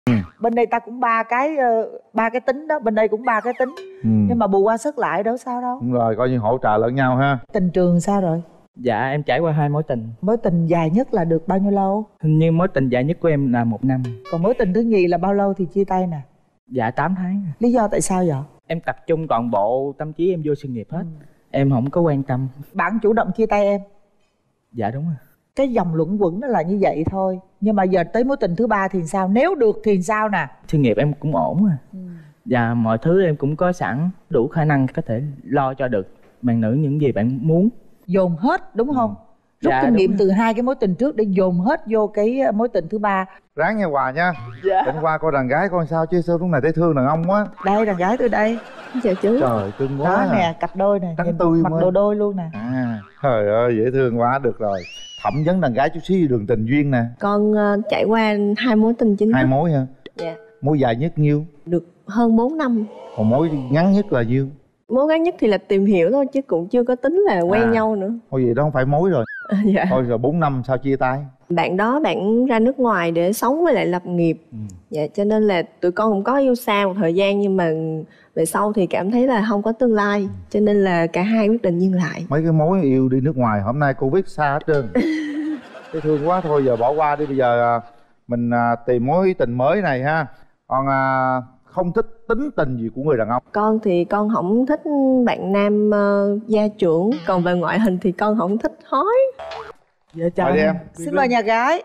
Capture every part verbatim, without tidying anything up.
Ừ. Bên đây ta cũng ba cái ba cái tính đó, bên đây cũng ba cái tính. Ừ. Nhưng mà bù qua sức lại đâu sao đâu. Đúng rồi, coi như hỗ trợ lẫn nhau ha. Tình trường sao rồi? Dạ em trải qua hai mối tình. Mối tình dài nhất là được bao nhiêu lâu? Hình như mối tình dài nhất của em là một năm. Còn mối tình thứ nhì là bao lâu thì chia tay nè? Dạ tám tháng. Lý do tại sao vậy? Em tập trung toàn bộ tâm trí em vô sự nghiệp hết. Ừ. Em không có quan tâm. Bạn chủ động chia tay em? Dạ đúng rồi. Cái dòng luẩn quẩn nó là như vậy thôi. Nhưng mà giờ tới mối tình thứ ba thì sao? Nếu được thì sao nè? Sự nghiệp em cũng ổn à. Ừ. Và mọi thứ em cũng có sẵn, đủ khả năng có thể lo cho được bạn nữ những gì bạn muốn. Dồn hết đúng không? Ừ. Rút dạ, kinh nghiệm từ hai cái mối tình trước để dồn hết vô cái mối tình thứ ba. Ráng nghe Hòa nha. Dạ. Tỉnh qua coi đàn gái con sao chứ sao lúc này thấy thương đàn ông quá. Đây đàn gái tôi đây. Chào chú. Trời cưng quá. Đó à. Nè cặp đôi nè. Trắng tươi mặc mới. đồ đôi luôn nè. À trời ơi dễ thương quá. Được rồi. Thẩm vấn đàn gái chút xíu đường tình duyên nè. Con uh, trải qua hai mối tình chính. Hai mối hả? Dạ. Mối dài nhất nhiêu? Được hơn bốn năm. Còn mối ngắn nhất là nhiêu? Mối ngắn nhất thì là tìm hiểu thôi chứ cũng chưa có tính là quen à. nhau nữa. Thôi gì đó không phải mối rồi. À, dạ. Thôi rồi bốn năm sao chia tay? Bạn đó bạn ra nước ngoài để sống với lại lập nghiệp. Ừ. Dạ cho nên là tụi con cũng có yêu xa một thời gian nhưng mà về sau thì cảm thấy là không có tương lai. Cho nên là cả hai quyết định dừng lại. Mấy cái mối yêu đi nước ngoài hôm nay Covid xa hết trơn. Thấy thương quá thôi giờ bỏ qua đi. Bây giờ mình tìm mối tình mới này ha. Còn không thích tính tình gì của người đàn ông? Con thì con không thích bạn nam uh, gia trưởng. Còn về ngoại hình thì con không thích hói. Dạ chào em. em Xin mời nhà gái.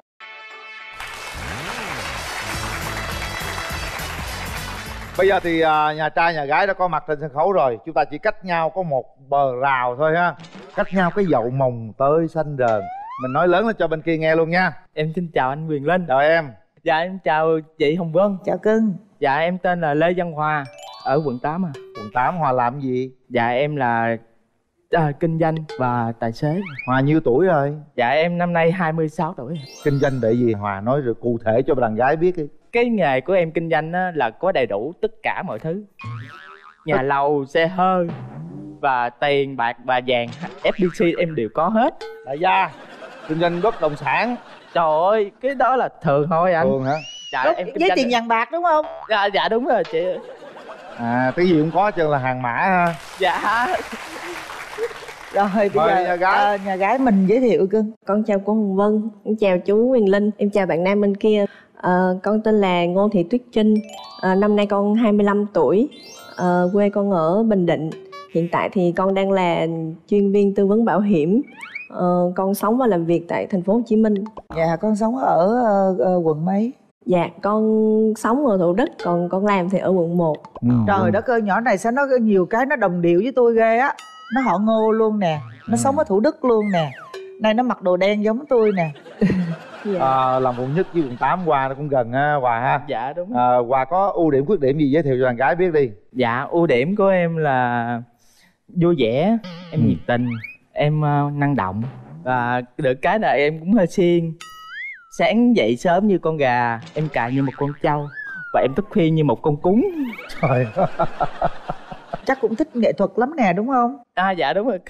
Bây giờ thì uh, nhà trai nhà gái đã có mặt trên sân khấu rồi. Chúng ta chỉ cách nhau có một bờ rào thôi ha. Cách nhau cái dậu mồng tơi xanh rờn. Mình nói lớn lên cho bên kia nghe luôn nha. Em xin chào anh Quyền Linh. Chào em. Dạ em chào chị Hồng Vân. Chào cưng. Dạ em tên là Lê Văn Hòa, ở quận tám à. Quận tám. Hòa làm gì? Dạ em là à, kinh doanh và tài xế. Hòa nhiêu tuổi rồi? Dạ em năm nay hai mươi sáu tuổi. Kinh doanh để gì? Hòa nói rồi cụ thể cho đàn gái biết đi. Cái nghề của em kinh doanh á, là có đầy đủ tất cả mọi thứ. Nhà lầu, xe hơi và tiền bạc và vàng ép bê xê em đều có hết. Đại gia, kinh doanh bất động sản. Trời ơi, cái đó là thường thôi anh. Thường hả? Dạ, Đúng, em với tiền vàng bạc đúng không? Dạ, dạ đúng rồi chị. À, cái gì cũng có chân là hàng mã ha. Dạ. Rồi bây Mời giờ nhà gái. À, nhà gái mình giới thiệu cưng. Con chào cô Hồng Vân. Em chào chú Quyền Linh. Em chào bạn nam bên kia. à, Con tên là Ngô Thị Tuyết Trinh. à, Năm nay con hai mươi lăm tuổi. à, Quê con ở Bình Định. Hiện tại thì con đang là chuyên viên tư vấn bảo hiểm. à, Con sống và làm việc tại thành phố Hồ Chí Minh. Dạ con sống ở uh, quận mấy? Dạ con sống ở Thủ Đức, còn con làm thì ở quận một. Ừ. Trời đất ơi, nhỏ này sao nó nhiều cái nó đồng điệu với tôi ghê á. Nó họ Ngô luôn nè. Nó ừ. sống ở Thủ Đức luôn nè. Này nó mặc đồ đen giống tôi nè. Dạ. à, Làm quận nhất với quận tám Hòa nó cũng gần ha Hòa ha. Dạ đúng. à, Hòa có ưu điểm khuyết điểm gì giới thiệu cho đàn gái biết đi. Dạ ưu điểm của em là vui vẻ, em ừ. nhiệt tình, em uh, năng động. Và được cái là em cũng hơi siêng. Sáng dậy sớm như con gà, em cài như một con trâu. Và em thức khuya như một con cún. Trời. Chắc cũng thích nghệ thuật lắm nè đúng không? À dạ đúng rồi.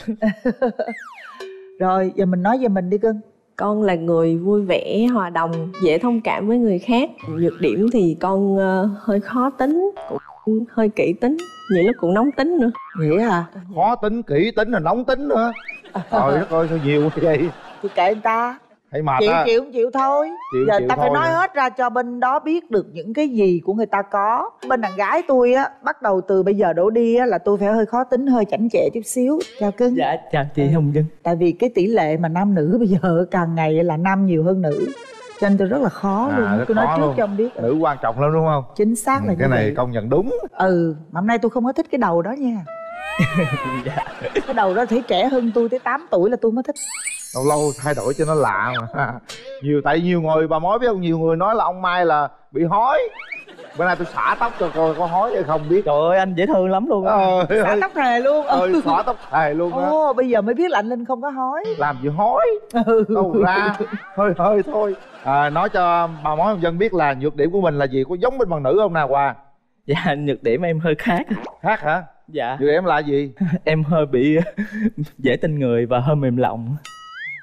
Rồi giờ mình nói về mình đi cưng. Con là người vui vẻ, hòa đồng, dễ thông cảm với người khác. Nhược điểm thì con uh, hơi khó tính, cũng hơi kỹ tính, nhiều lúc cũng nóng tính nữa. Vậy hả? Khó tính, kỹ tính rồi nóng tính nữa. Trời đất ơi sao nhiều vậy? Thì kệ người ta. Hay mệt chịu à. chịu không chịu thôi. Chịu, giờ chịu ta phải nói rồi. hết ra cho bên đó biết được những cái gì của người ta có. Bên đàn gái tôi á, bắt đầu từ bây giờ đổ đi á là tôi phải hơi khó tính, hơi chảnh chệ chút xíu. Chào cưng. Dạ chào chị Hồng Vân. Tại vì cái tỷ lệ mà nam nữ bây giờ càng ngày là nam nhiều hơn nữ, cho nên tôi rất là khó à, luôn. Tôi nói trước luôn. Cho ông biết. Nữ quan trọng lắm đúng không? Chính xác là ừ, như cái này vậy. công nhận đúng. Ừ mà hôm nay tôi không có thích cái đầu đó nha. Dạ. Cái đầu đó thấy trẻ hơn tôi tới tám tuổi là tôi mới thích. Lâu lâu thay đổi cho nó lạ mà. Nhiều tại nhiều người bà mối biết không, nhiều người nói là ông Mai là bị hói. Bữa nay tôi xõa tóc cho coi có hói hay không biết. Trời ơi anh dễ thương lắm luôn á. Ờ, xõa tóc thề luôn. Ờ xõa tóc thề luôn á. Ồ bây giờ mới biết là anh Linh không có hói. Làm gì hói. Ừ. Đâu ra hơi hơi thôi. À, nói cho bà mối Hồng Vân biết là nhược điểm của mình là gì, có giống bên bằng nữ không nào Hòa? Dạ nhược điểm em hơi khác. Khác hả? Dạ. Nhược điểm là gì? Em hơi bị dễ tin người và hơi mềm lòng.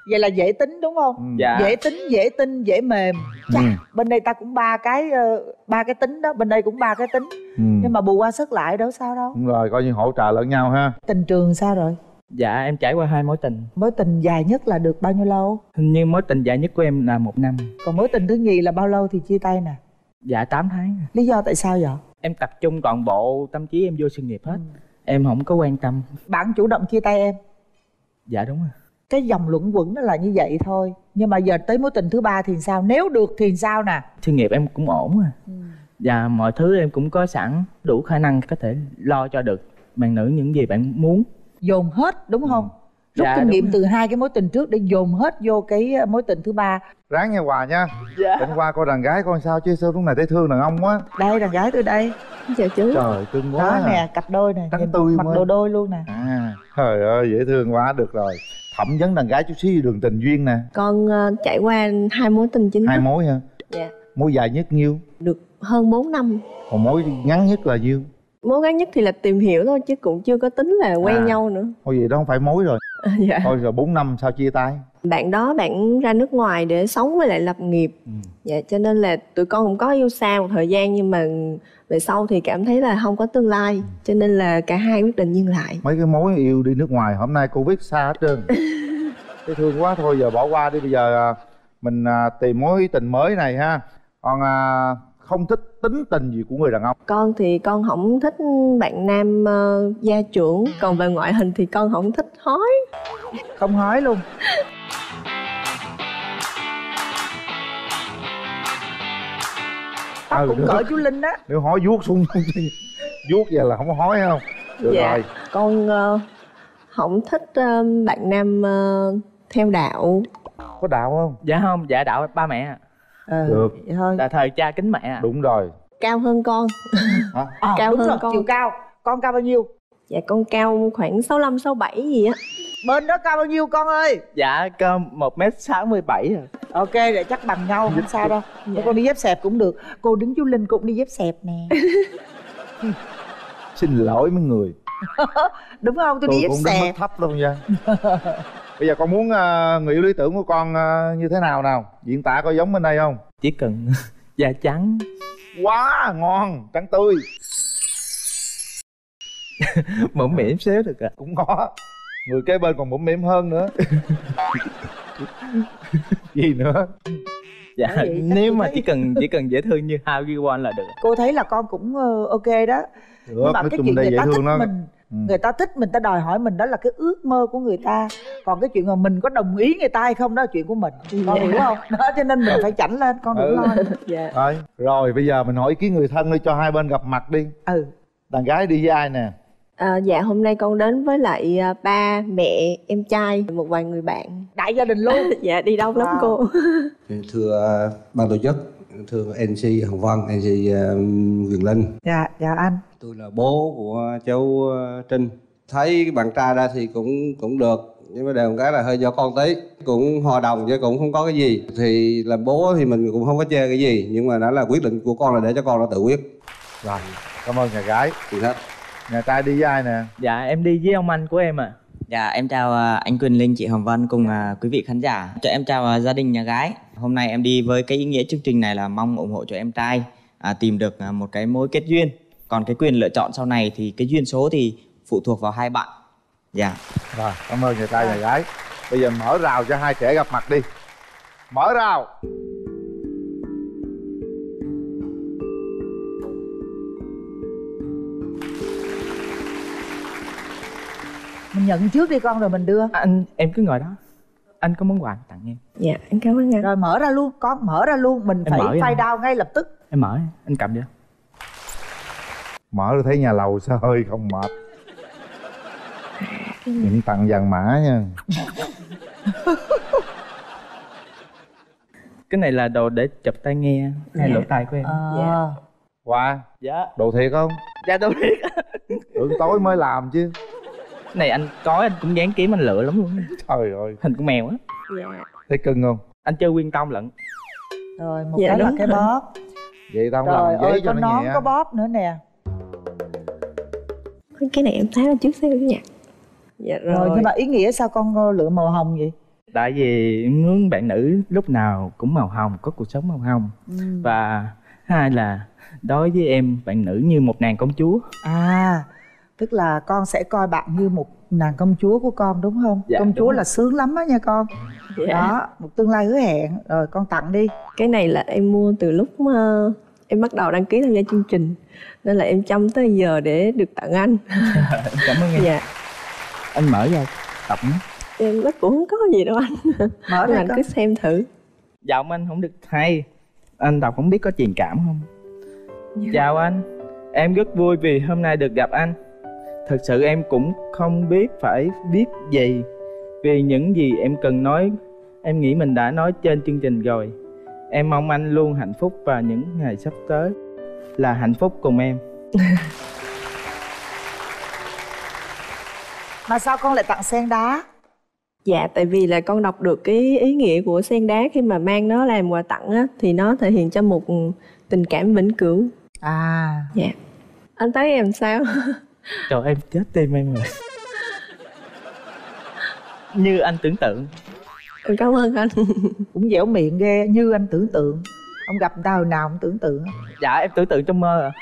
Vậy là dễ tính đúng không? Ừ. Dạ. Dễ tính, dễ tin, dễ mềm. Chà, Ừ. bên đây ta cũng ba cái ờ, ba cái tính đó, bên đây cũng ba cái tính. Ừ. Nhưng mà bù qua sức lại đâu sao đâu. Đúng rồi, coi như hỗ trợ lẫn nhau ha. Tình trường sao rồi? Dạ em trải qua hai mối tình. Mối tình dài nhất là được bao nhiêu lâu? Hình như mối tình dài nhất của em là một năm. Còn mối tình thứ nhì là bao lâu thì chia tay nè? Dạ tám tháng. Lý do tại sao vậy? Em tập trung toàn bộ tâm trí em vô sự nghiệp hết. Ừ. Em không có quan tâm. Bạn chủ động chia tay em. Dạ đúng rồi. Cái dòng luẩn quẩn nó là như vậy thôi. Nhưng mà giờ tới mối tình thứ ba thì sao? Nếu được thì sao nè? Sự nghiệp em cũng ổn rồi. Ừ. Và mọi thứ em cũng có sẵn, đủ khả năng có thể lo cho được bạn nữ những gì bạn muốn. Dồn hết đúng không? Ừ. Rút Dạ, kinh đúng nghiệm rồi. từ hai cái mối tình trước để dồn hết vô cái mối tình thứ ba. Ráng nghe Hòa nha. Dạ. Tỉnh qua coi đàn gái coi sao chứ sao lúc này thấy thương đàn ông quá. Đây đàn gái tôi đây. Chào chú. Trời cưng quá. Đó à. nè, cặp đôi nè. Trắng Nhìn tươi mặc mới. đồ đôi luôn nè. À, trời ơi dễ thương quá, được rồi. Thẩm vấn đàn gái chút xíu đường tình duyên nè. Con ờ, trải qua hai mối tình chính Hai thức. mối hả? Dạ. Mối dài nhất nhiêu? Được hơn bốn năm. Còn mối ngắn nhất là nhiêu? Mối ngắn nhất thì là tìm hiểu thôi chứ cũng chưa có tính là quen À. nhau nữa. Thôi vậy đó không phải mối rồi. Dạ. Thôi rồi bốn năm sao chia tay? Bạn đó bạn ra nước ngoài để sống với lại lập nghiệp. Ừ. Dạ, cho nên là tụi con cũng có yêu xa một thời gian nhưng mà về sau thì cảm thấy là không có tương lai, cho nên là cả hai quyết định dừng lại. Mấy cái mối yêu đi nước ngoài hôm nay Covid xa hết trơn. Thấy thương quá, thôi giờ bỏ qua đi. Bây giờ à, mình à, tìm mối tình mới này ha. Còn à, không thích tính tình gì của người đàn ông? Con thì con không thích bạn nam ờ, gia trưởng, còn về ngoại hình thì con không thích hói. Không hói luôn. Tóc Ừ, cũng được. cỡ chú Linh á. Nếu hói vuốt xuống vuốt vậy là không có hói không? Được Dạ. rồi. Con ờ, không thích ờ, bạn nam ờ, theo đạo. Có đạo không? Dạ không, dạ đạo ba mẹ ạ. Ừ, Được. vậy thôi. Là thời cha kính mẹ ạ. Đúng rồi. Cao hơn con. Hả? À, cao đúng hơn rồi, con. chiều cao. Con cao bao nhiêu? Dạ con cao khoảng sáu lăm sáu bảy gì á. Bên đó cao bao nhiêu con ơi? Dạ cơ một mét sáu mươi bảy rồi. Ok, để chắc bằng nhau, không sao đâu. Dạ. Con đi dép xẹp cũng được. Cô đứng chú Linh cũng đi dép xẹp nè. Xin lỗi mấy người. Đúng không? Tôi, Tôi đi dép cũng đến mức xẹp. thấp luôn nha. Bây giờ con muốn uh, người yêu lý tưởng của con uh, như thế nào nào? Diễn tả coi giống bên đây không? Chỉ cần da trắng. Quá ngon, trắng tươi. Mũm mỉm xíu được ạ. Cũng có. Người kế bên còn mũm mỉm hơn nữa. Gì nữa? Dạ Bởi vậy chắc nếu tôi mà thấy- chỉ cần chỉ cần dễ thương như How You Want là được. Cô thấy là con cũng ờ, ok đó. Được, Nhưng mà nói cái chung chuyện đây người dễ ta thích thương đó. mình, Ừ. người ta thích mình, ta đòi hỏi mình, đó là cái ước mơ của người ta. Còn cái chuyện mà mình có đồng ý người ta hay không đó là chuyện của mình. Con Dạ. hiểu không? Đó, cho nên mình phải chảnh lên, con đừng Ừ. lo. Dạ. Rồi, rồi bây giờ mình hỏi ý kiến người thân đi cho hai bên gặp mặt đi. Ừ. Đàn gái đi với ai nè? À, dạ hôm nay con đến với lại à, ba, mẹ, em trai, một vài người bạn. Đại gia đình luôn. Dạ đi đông lắm Wow. cô. Thưa ban tổ chức, thưa em xê Hồng Vân, em xê uh, Quyền Linh. Dạ, chào anh. Tôi là bố của cháu uh, Trinh. Thấy bạn trai ra thì cũng cũng được, nhưng mà đều một cái là hơi do con tí. Cũng hòa đồng chứ cũng không có cái gì. Thì làm bố thì mình cũng không có chê cái gì, nhưng mà đó là quyết định của con là để cho con nó tự quyết. Rồi, cảm ơn nhà gái. Thì hết. Nhà trai đi với ai nè? Dạ em đi với ông anh của em ạ. Dạ em chào à, anh Quyền Linh, chị Hồng Vân cùng à, quý vị khán giả. Cho em chào à, gia đình nhà gái. Hôm nay em đi với cái ý nghĩa chương trình này là mong ủng hộ cho em trai à, tìm được à, một cái mối kết duyên. Còn cái quyền lựa chọn sau này thì cái duyên số thì phụ thuộc vào hai bạn. Dạ. Rồi, cảm ơn nhà trai nhà gái. Bây giờ mở rào cho hai trẻ gặp mặt đi. Mở rào. Mình nhận trước đi con rồi mình đưa. Anh em cứ ngồi đó. Anh có món quà tặng em. Dạ em cảm ơn anh. Rồi mở ra luôn, con mở ra luôn. Mình Em phải mở ra. file down ngay lập tức. Em mở, anh cầm vô. Mở ra thấy nhà lầu sao hơi không mệt. Những tặng vàng mã nha. Cái này là đồ để chụp tai nghe hay Dạ. lỗ tai của em. Ờ. Dạ. Qua, Dạ. đồ thiệt không? Dạ đâu biết. Tưởng tối mới làm chứ. Cái này anh có anh cũng dán kiếm anh lựa lắm luôn. Trời ơi, Hình con mèo á. Dạ. thấy cưng không? Anh chơi quyên tông lận. Rồi một Dạ, cái là đúng cái rồi. bóp. Vậy tao Rồi làm giấy ơi, cho có nó nón nhẹ. có bóp nữa nè. Cái này em thấy là trước xíu nha. Dạ rồi. Rồi nhưng mà ý nghĩa sao con lựa màu hồng vậy? Tại vì em muốn bạn nữ lúc nào cũng màu hồng, có cuộc sống màu hồng. ừ. Và hai là đối với em, bạn nữ như một nàng công chúa. À, tức là con sẽ coi bạn như một nàng công chúa của con đúng không? Dạ, công chúa đúng là rồi. sướng lắm á nha con. Dạ. Đó, một tương lai hứa hẹn. Rồi con tặng đi. Cái này là em mua từ lúc mà em bắt đầu đăng ký tham gia chương trình, nên là em chăm tới giờ để được tặng anh. Cảm ơn em. Dạ. Anh mở ra đọc nhé. Em nó cũng không có gì đâu anh. Mở Nhưng ra anh con. cứ xem thử. Giọng anh không được hay, anh đọc không biết có truyền cảm không. Chào anh, em rất vui vì hôm nay được gặp anh. Thật sự em cũng không biết phải viết gì, vì những gì em cần nói em nghĩ mình đã nói trên chương trình rồi. Em mong anh luôn hạnh phúc và những ngày sắp tới là hạnh phúc cùng em. Mà sao con lại tặng sen đá? Dạ, tại vì là con đọc được cái ý nghĩa của sen đá khi mà mang nó làm quà tặng á, thì nó thể hiện cho một tình cảm vĩnh cửu. À. Dạ. Anh thấy em sao? Trời, em chết tim em rồi. Như anh tưởng tượng. Em cảm ơn anh. Cũng dẻo miệng ghê, như anh tưởng tượng. Ông gặp người ta hồi nào cũng tưởng tượng. Dạ em tưởng tượng trong mơ à.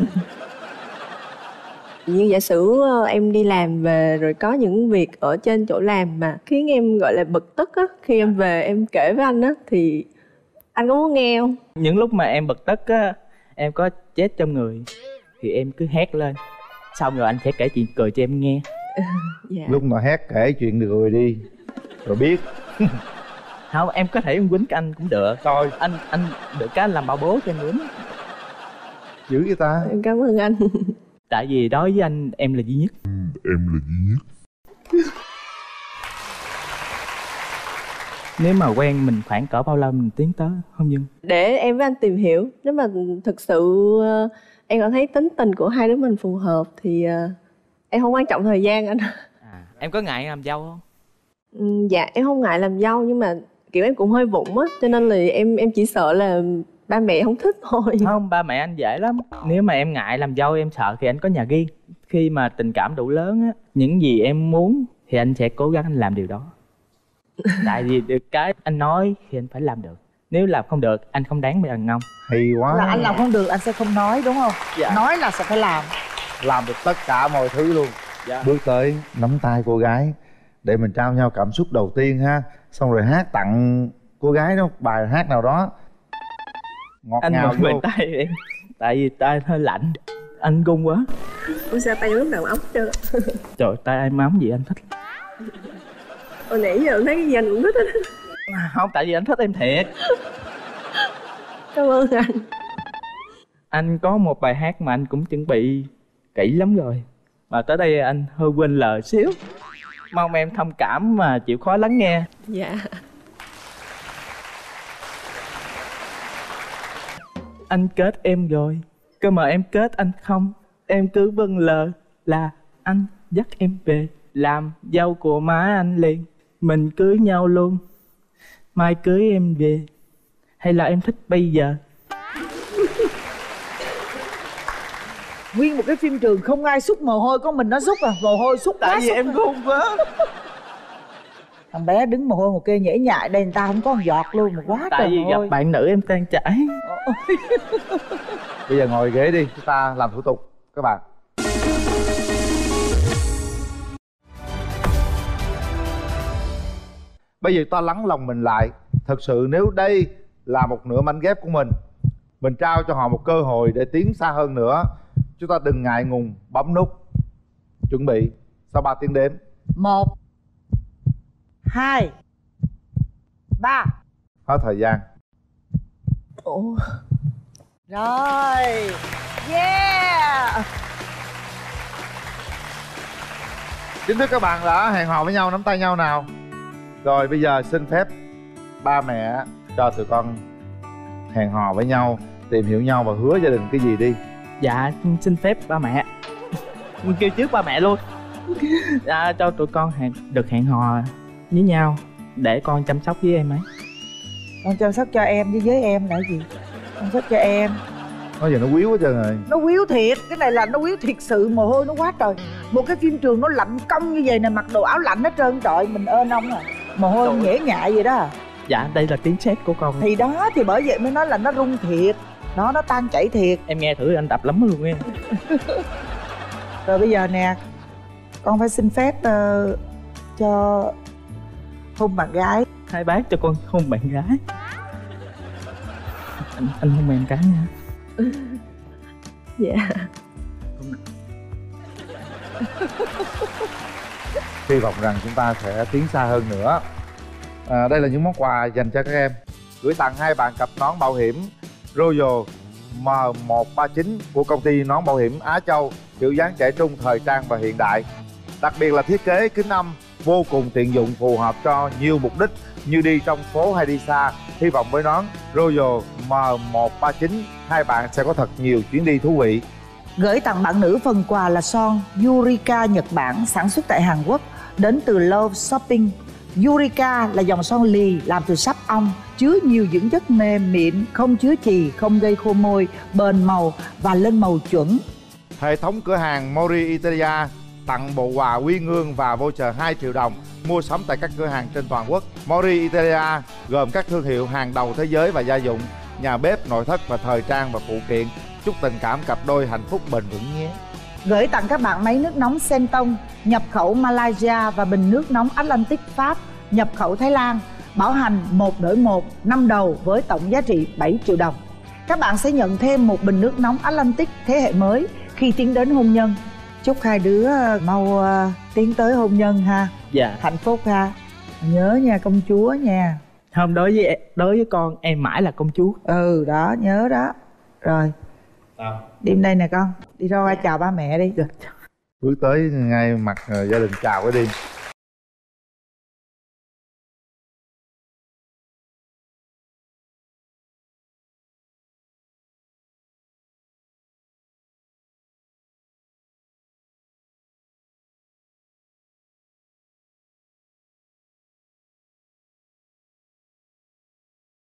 Nhưng giả sử em đi làm về rồi có những việc ở trên chỗ làm mà khiến em gọi là bực tức á, khi em về em kể với anh á, thì anh có muốn nghe không? Những lúc mà em bực tức á, em có chết trong người thì em cứ hét lên, xong rồi anh sẽ kể chuyện cười cho em nghe. Dạ. Lúc mà hét kể chuyện được rồi đi rồi biết. Không, em có thể em quýnh anh cũng được. Thôi Anh anh được cái anh làm bảo bố cho em quýnh. dữ vậy ta. Em cảm ơn anh. Tại vì đối với anh em là duy nhất. Em là duy nhất. Nếu mà quen mình khoảng cỡ bao lâu mình tiến tới hôn nhân? Để em với anh tìm hiểu. Nếu mà thực sự uh, em cảm thấy tính tình của hai đứa mình phù hợp thì uh, em không quan trọng thời gian anh. À, em có ngại làm dâu không? Ừ, dạ em không ngại làm dâu, nhưng mà kiểu em cũng hơi vụng á, cho nên là em em chỉ sợ là ba mẹ không thích thôi. Không, ba mẹ anh dễ lắm. Nếu mà em ngại làm dâu em sợ thì anh có nhà riêng. Khi mà tình cảm đủ lớn á, những gì em muốn thì anh sẽ cố gắng anh làm điều đó. Tại vì được cái anh nói thì anh phải làm được. Nếu làm không được anh không đáng bị đàn ông. Hay quá. Là anh làm không được anh sẽ không nói đúng không? Dạ. Nói là sẽ phải làm. Làm được tất cả mọi thứ luôn. Dạ. Bước tới nắm tay cô gái để mình trao nhau cảm xúc đầu tiên ha. Xong rồi hát tặng cô gái đó bài hát nào đó ngọt Anh ngào mời về vô. tay em. Tại vì tay hơi lạnh. Anh run quá. Ôi sao tay lúc nào ấm chưa? Trời, tay em ấm gì anh thích. Hồi nãy giờ em thấy cái gì anh cũng thích hết. Không, tại vì anh thích em thiệt. Cảm ơn anh. Anh có một bài hát mà anh cũng chuẩn bị kỹ lắm rồi, mà tới đây anh hơi quên lời xíu. Mong em thông cảm mà chịu khó lắng nghe. Dạ. Anh kết em rồi, cơ mà em kết anh không. Em cứ vâng lời là anh dắt em về làm dâu của má anh liền. Mình cưới nhau luôn, mai cưới em về. Hay là em thích bây giờ? Nguyên một cái phim trường không ai xúc mồ hôi, có mình nó xúc à, mồ hôi xúc quá. Tại vì xúc em à. run quá. Thằng bé đứng mồ hôi một kê nhễ nhại, đây người ta không có một giọt luôn mà quá Tại trời vì mồ gặp hôi. bạn nữ em tan chảy. Bây giờ ngồi ghế đi, chúng ta làm thủ tục các bạn. Bây giờ ta lắng lòng mình lại. Thật sự nếu đây là một nửa mảnh ghép của mình, mình trao cho họ một cơ hội để tiến xa hơn nữa. Chúng ta đừng ngại ngùng bấm nút. Chuẩn bị. Sau ba tiếng đếm. Một, hai, ba. Hết thời gian. Ủa. Rồi. Yeah. Chính thức các bạn đã hẹn hò với nhau, nắm tay nhau nào. Rồi bây giờ xin phép ba mẹ cho tụi con hẹn hò với nhau, tìm hiểu nhau và hứa gia đình cái gì đi. Dạ xin phép ba mẹ. Mình kêu trước ba mẹ luôn. Dạ, cho tụi con hẹn, được hẹn hò với nhau để con chăm sóc với em ấy. Con chăm sóc cho em với với em là gì? Chăm sóc cho em. Nói giờ nó quýu hết trơn rồi. Nó quýu thiệt, cái này là nó quýu thiệt sự, mồ hôi nó quá trời. Một cái phim trường nó lạnh cong như vậy nè, mặc đồ áo lạnh hết trơn, trời mình ơn ông à. Mồ hôi nhễ nhại vậy đó. Dạ đây là tiếng sét của con. Thì đó, thì bởi vậy mới nói là nó rung thiệt. Đó, nó tan chảy thiệt. Em nghe thử anh đập lắm luôn em. Rồi bây giờ nè, con phải xin phép uh, cho hôn bạn gái. Hai bác cho con hôn bạn gái. Anh, anh hôn em cái nha. Dạ. Hy vọng rằng chúng ta sẽ tiến xa hơn nữa. À, đây là những món quà dành cho các em. Gửi tặng hai bạn cặp nón bảo hiểm Royal M một ba chín của công ty nón bảo hiểm Á Châu, kiểu dáng trẻ trung, thời trang và hiện đại. Đặc biệt là thiết kế kính âm vô cùng tiện dụng, phù hợp cho nhiều mục đích như đi trong phố hay đi xa. Hy vọng với nón Royal M một ba chín, hai bạn sẽ có thật nhiều chuyến đi thú vị. Gửi tặng bạn nữ phần quà là son Yurika Nhật Bản, sản xuất tại Hàn Quốc, đến từ Love Shopping. Yurika là dòng son lì làm từ sáp ong, chứa nhiều dưỡng chất mềm mịn, không chứa chì, không gây khô môi, bền màu và lên màu chuẩn. Hệ thống cửa hàng Mori Italia tặng bộ quà quy ngương và voucher hai triệu đồng mua sắm tại các cửa hàng trên toàn quốc. Mori Italia gồm các thương hiệu hàng đầu thế giới và gia dụng, nhà bếp, nội thất và thời trang và phụ kiện. Chúc tình cảm cặp đôi hạnh phúc bền vững nhé. Gửi tặng các bạn máy nước nóng Senton, nhập khẩu Malaysia, và bình nước nóng Atlantic Pháp, nhập khẩu Thái Lan. Bảo hành một đổi một, năm đầu với tổng giá trị bảy triệu đồng. Các bạn sẽ nhận thêm một bình nước nóng Atlantic thế hệ mới khi tiến đến hôn nhân. Chúc hai đứa mau uh, tiến tới hôn nhân ha. Dạ. Hạnh phúc ha. Nhớ nha công chúa nha. Không, đối với đối với con em mãi là công chúa. Ừ đó, nhớ đó. Rồi. Sao? Đi đây nè con. Đi ra chào ba mẹ đi. Bước tới ngay mặt uh, gia đình chào cái đi.